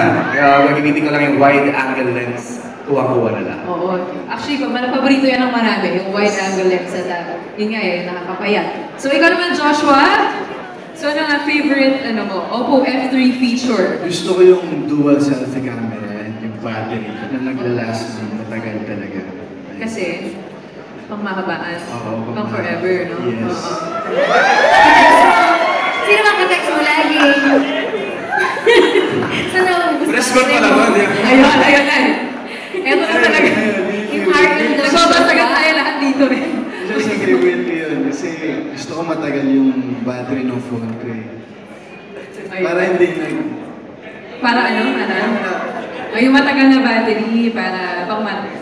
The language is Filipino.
Gagamitin ko lang yung wide angle lens. Kuha-kuha na lang. Oo. Actually, paborito yan ng marami, yung wide angle lens at yun nga eh, nakakapayat. So ikaw naman, Joshua? So ano nga favorite, mo, Oppo F3 feature? Gusto ko yung dual selfie camera and yung battery na naglalast ng matagal talaga. Kasi, pang mahabaan. Oo, pang forever, no? Yes. Sino bang ka-text mo lagi? Sana gusto Respond pa naman, yeah. Ayun na eh. Eto na talaga. Yung heart and the Nagbabasagan tayo lahat dito eh. Just agree with you yun kasi gusto ko matagal yung battery ng phone ko eh. Para hindi Para ano? Yung matagal na battery, para pang